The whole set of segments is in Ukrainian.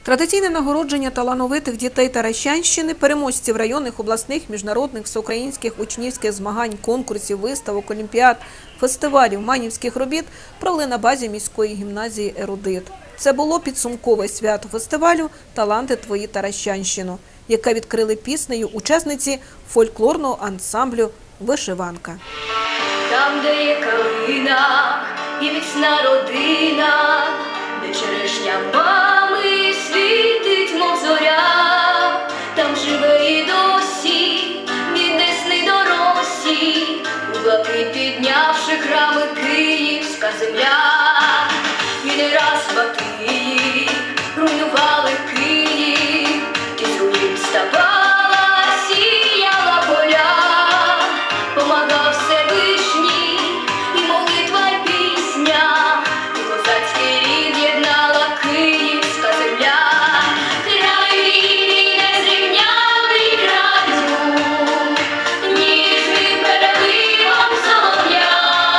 Традиційне нагородження талановитих дітей Таращанщини, переможців районних, обласних, міжнародних, всеукраїнських учнівських змагань, конкурсів, виставок, олімпіад, фестивалів, манівських робіт провели на базі міської гімназії «Ерудит». Це було підсумкове свято фестивалю «Таланти твої Таращанщино», яке відкрили піснею учасниці фольклорного ансамблю «Вишиванка». Там, де є калина і міцна родина, де черешня мами світить, мов зоря, там живе і досі від Десни до Росі, у блакит піднявши храми київська земля. І не раз Батиї руйнували Київ, і з руїн ставала, сіяла поля, помагав Всевишній, і молитва, й пісня, і козацький рід єднала київська земля. Край вільний, незрівнялий краю, ніжним переливом солов'я,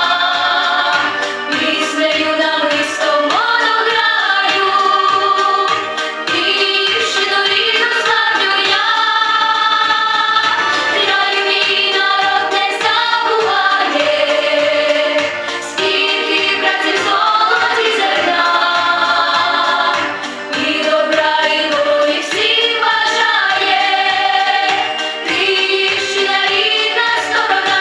піснею намисто монограю, дівчину рідну славлю я. Край мій народ не забуває, скільки праці в золоті зерна, і добра, і долі всім бажає, Київщина рідна сторона.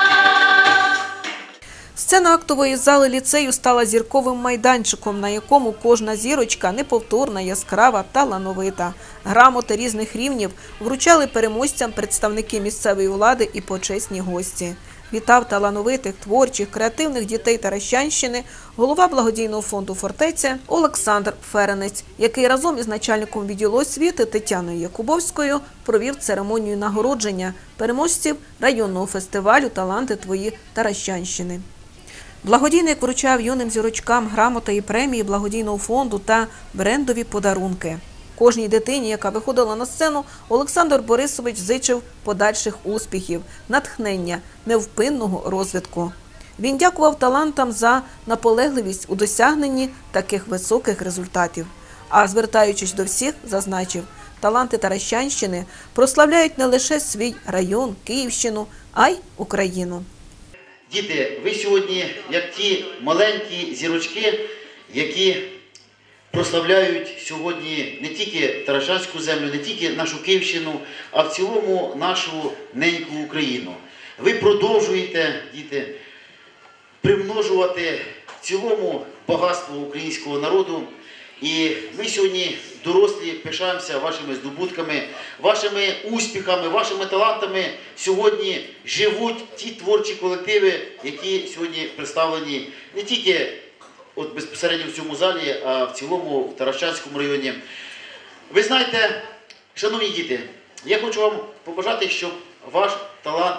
Сцена актової зали ліцею стала зірковим майданчиком, на якому кожна зірочка неповторна, яскрава, талановита. Грамоти різних рівнів вручали переможцям представники місцевої влади і почесні гості. Вітав талановитих, творчих, креативних дітей Таращанщини голова благодійного фонду «Фортеця» Олександр Ференець, який разом із начальником відділу освіти Тетяною Якубовською провів церемонію нагородження переможців районного фестивалю «Таланти твої Таращанщини». Благодійник вручав юним зірочкам грамоти і премії благодійного фонду та брендові подарунки. Кожній дитині, яка виходила на сцену, Олександр Борисович зичив подальших успіхів, натхнення, невпинного розвитку. Він дякував талантам за наполегливість у досягненні таких високих результатів. А звертаючись до всіх, зазначив, таланти Таращанщини прославляють не лише свій район, Київщину, а й Україну. Діти, ви сьогодні, як ті маленькі зірочки, які прославляють сьогодні не тільки Таращанську землю, не тільки нашу Київщину, а в цілому нашу неньку Україну. Ви продовжуєте, діти, примножувати в цілому багатство українського народу. І ми сьогодні, дорослі, пишаємося вашими здобутками, вашими успіхами, вашими талантами. Сьогодні живуть ті творчі колективи, які сьогодні представлені не тільки безпосередньо в цьому залі, а в цілому в Таращанському районі. Ви знаєте, шановні діти, я хочу вам побажати, щоб ваш талант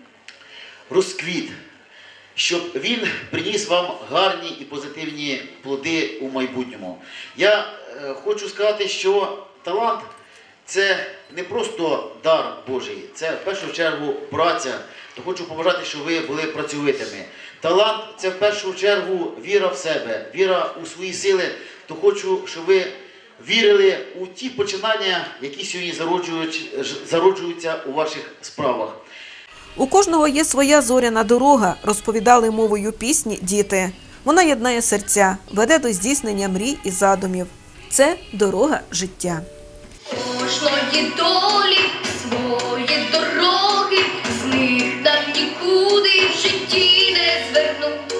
розквіт, щоб він приніс вам гарні і позитивні плоди у майбутньому. Я хочу сказати, що талант – це не просто дар Божий, це в першу чергу праця. То хочу побажати, щоб ви були працьовитими. Талант – це в першу чергу віра в себе, віра у свої сили. То хочу, щоб ви вірили у ті починання, які сьогодні зароджуються у ваших справах. У кожного є своя зоряна дорога, розповідали мовою пісні діти. Вона єднає серця, веде до здійснення мрій і задумів. Це дорога життя. Кожної долі свої дороги, з них нам нікуди в житті не звернуть.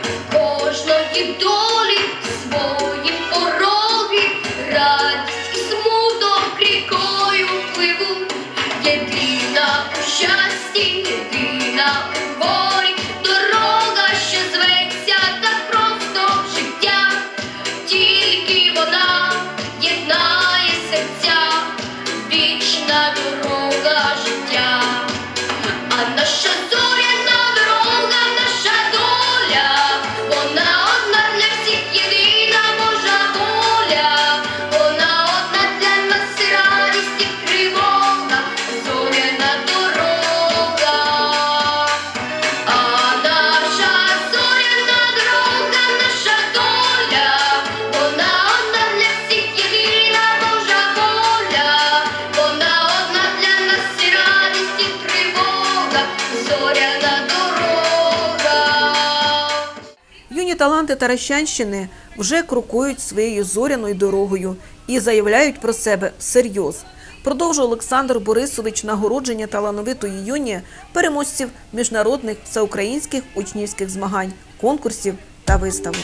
Кожної долі свої пороги, радість і смуток рікою пливуть. Єдина у щасті, єдина у горі, дорога, що зветься так просто життя. Тільки вона єднає серця, вічна дорога життя. А наша зоряна дорога, наша доля, вона одна для всіх, єдина Божа воля. Вона одна для нас і радість, і тривога, зоряна дорога. А наша зоряна дорога, наша доля, вона одна для всіх, єдина таланти Таращанщини вже крокують своєю зоряною дорогою і заявляють про себе всерйоз. Продовжує Олександр Борисович нагородження талановитої юні переможців міжнародних всеукраїнських учнівських змагань, конкурсів та виставок.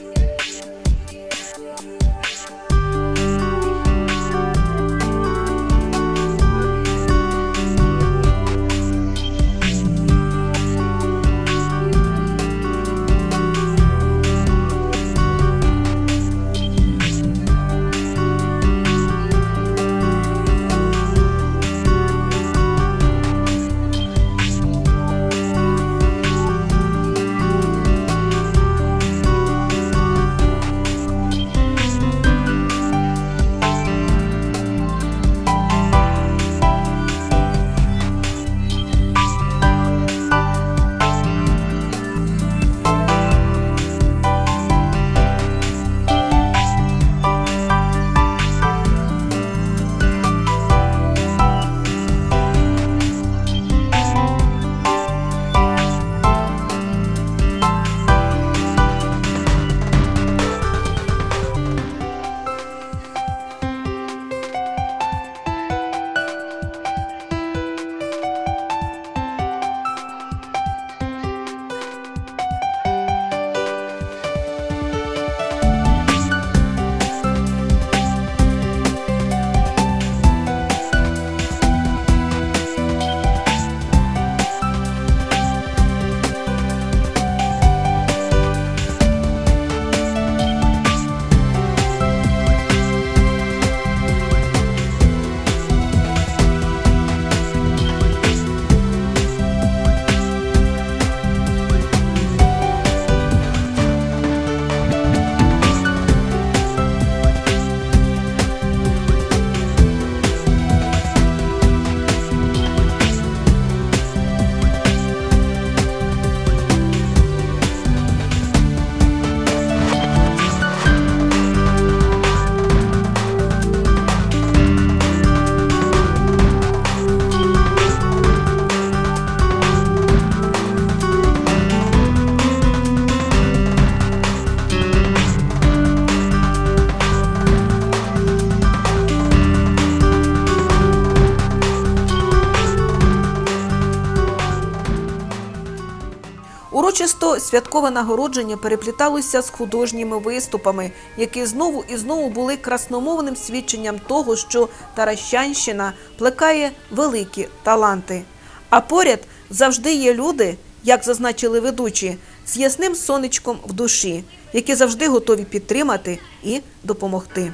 Урочисто святкове нагородження перепліталося з художніми виступами, які знову і знову були красномовним свідченням того, що Таращанщина плекає великі таланти. А поряд завжди є люди, як зазначили ведучі, з ясним сонечком в душі, які завжди готові підтримати і допомогти.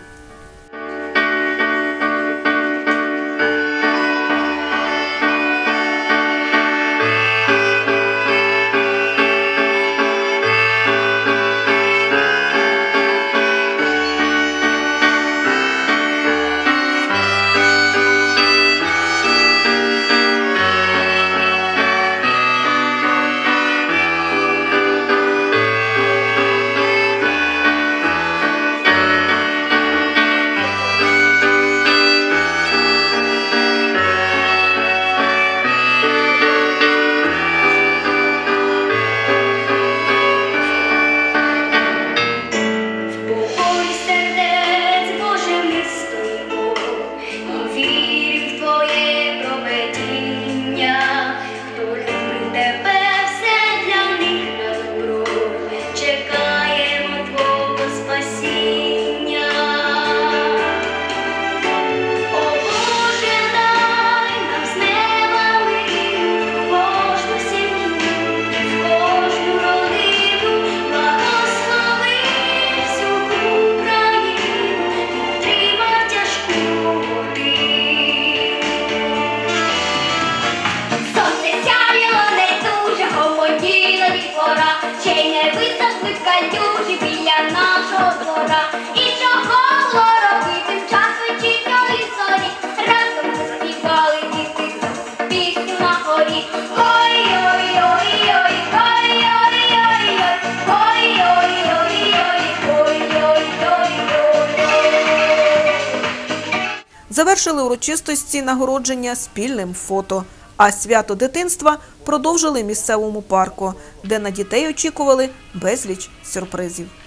Завершили урочистості нагородження спільним фото. А свято дитинства продовжили в місцевому парку, де на дітей очікували безліч сюрпризів.